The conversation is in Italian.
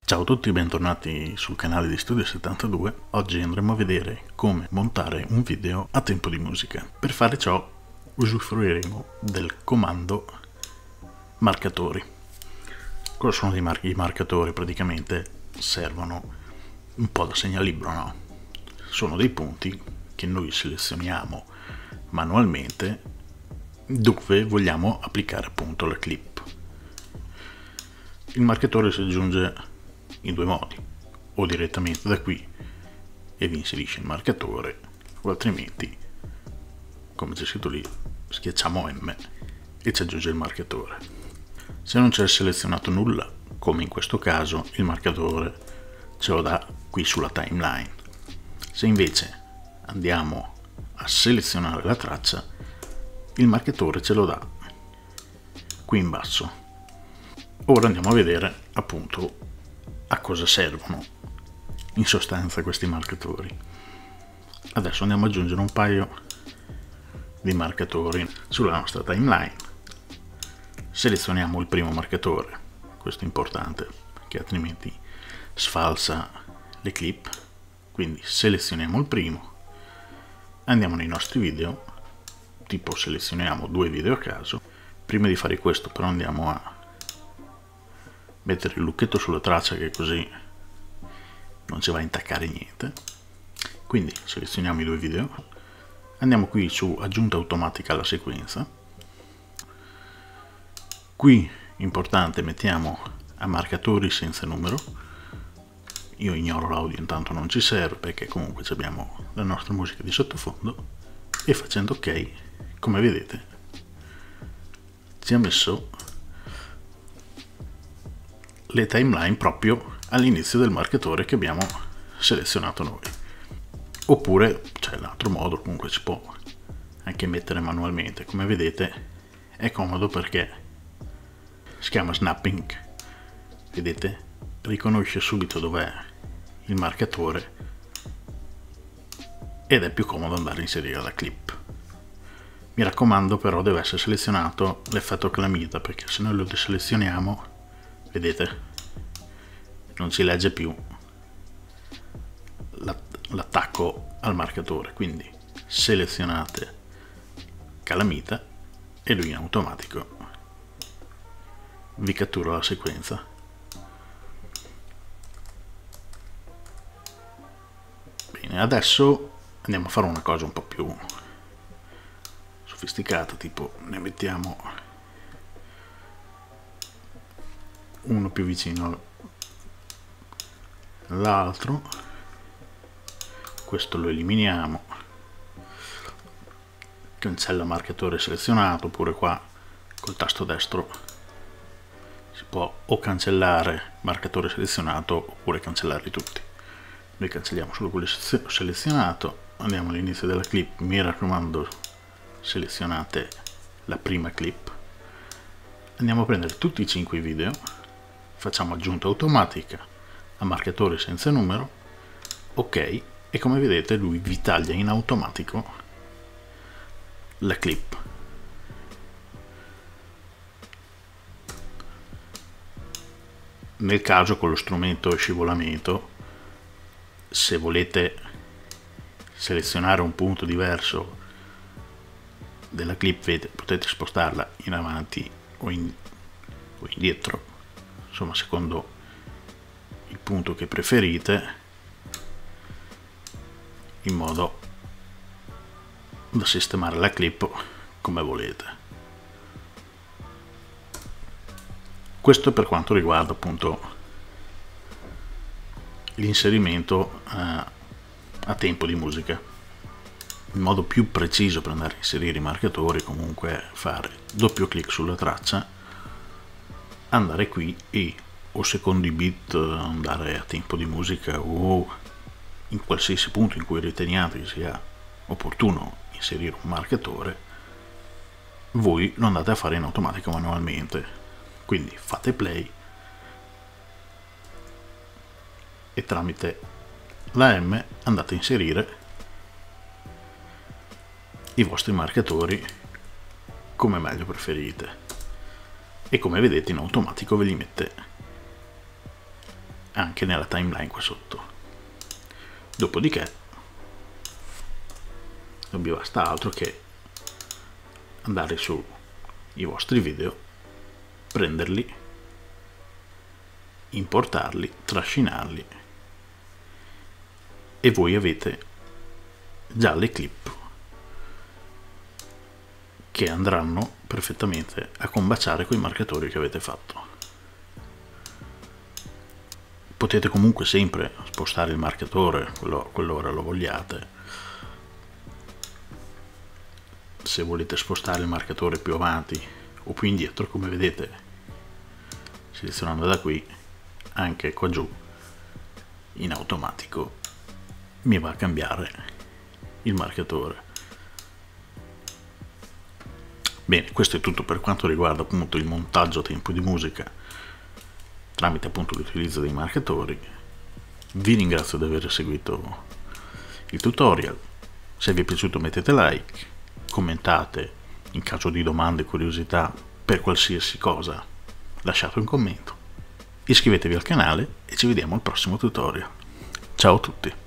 Ciao a tutti, bentornati sul canale di Studio 72. Oggi andremo a vedere come montare un video a tempo di musica. Per fare ciò usufruiremo del comando marcatori. Cosa sono i marcatori? Praticamente servono un po' da segnalibro, no? Sono dei punti che noi selezioniamo manualmente dove vogliamo applicare appunto la clip. Il marcatore si aggiunge in due modi: o direttamente da qui e vi inserisce il marcatore, o altrimenti, come c'è scritto lì, schiacciamo M e ci aggiunge il marcatore. Se non c'è selezionato nulla, come in questo caso, il marcatore ce lo dà qui sulla timeline. Se invece andiamo a selezionare la traccia, il marcatore ce lo dà qui in basso. Ora andiamo a vedere appunto a cosa servono in sostanza questi marcatori. Adesso andiamo ad aggiungere un paio di marcatori sulla nostra timeline. Selezioniamo il primo marcatore, questo è importante perché altrimenti sfalsa le clip. Quindi selezioniamo il primo, andiamo nei nostri video, tipo selezioniamo due video a caso. Prima di fare questo però andiamo a mettere il lucchetto sulla traccia, che così non ci va a intaccare niente. Quindi selezioniamo i due video, andiamo qui su aggiunta automatica alla sequenza. Qui importante, mettiamo a marcatori senza numero. Io ignoro l'audio, intanto non ci serve perché comunque abbiamo la nostra musica di sottofondo, e facendo ok, come vedete ci ha messo le timeline proprio all'inizio del marcatore che abbiamo selezionato noi. Oppure c'è l'altro modo, comunque si può anche mettere manualmente. Come vedete è comodo perché si chiama snapping, vedete, riconosce subito dov'è il marcatore ed è più comodo andare a inserire la clip. Mi raccomando però deve essere selezionato l'effetto calamita, perché se noi lo deselezioniamo, vedete, non si legge più l'attacco al marcatore. Quindi selezionate calamita e lui in automatico vi cattura la sequenza. Bene, adesso andiamo a fare una cosa un po' più sofisticata, tipo ne mettiamo uno più vicino all'altro, questo lo eliminiamo, cancella marcatore selezionato. Oppure qua col tasto destro si può o cancellare marcatore selezionato oppure cancellarli tutti. Noi cancelliamo solo quello selezionato, andiamo all'inizio della clip, mi raccomando selezionate la prima clip, andiamo a prendere tutti i 5 video, facciamo aggiunta automatica a marcatore senza numero, ok, e come vedete lui vi taglia in automatico la clip. Nel caso con lo strumento scivolamento, se volete selezionare un punto diverso della clip, potete spostarla in avanti o indietro, insomma secondo il punto che preferite, in modo da sistemare la clip come volete. Questo per quanto riguarda appunto l'inserimento a tempo di musica. Il modo più preciso per andare a inserire i marcatori comunque è fare doppio clic sulla traccia, andare qui e o secondo i beat andare a tempo di musica, o in qualsiasi punto in cui riteniate che sia opportuno inserire un marcatore, voi lo andate a fare in automatico manualmente. Quindi fate play e tramite la M andate a inserire i vostri marcatori come meglio preferite, e come vedete in automatico ve li mette anche nella timeline qua sotto. Dopodiché non vi basta altro che andare sui vostri video, prenderli, importarli, trascinarli e voi avete già le clip che andranno perfettamente a combaciare con i marcatori che avete fatto. Potete comunque sempre spostare il marcatore qualora lo vogliate. Se volete spostare il marcatore più avanti o più indietro, come vedete, selezionando da qui, anche qua giù in automatico mi va a cambiare il marcatore. Bene, questo è tutto per quanto riguarda appunto il montaggio a tempo di musica tramite appunto l'utilizzo dei marcatori. Vi ringrazio di aver seguito il tutorial. Se vi è piaciuto mettete like, commentate, in caso di domande e curiosità per qualsiasi cosa lasciate un commento, iscrivetevi al canale e ci vediamo al prossimo tutorial. Ciao a tutti!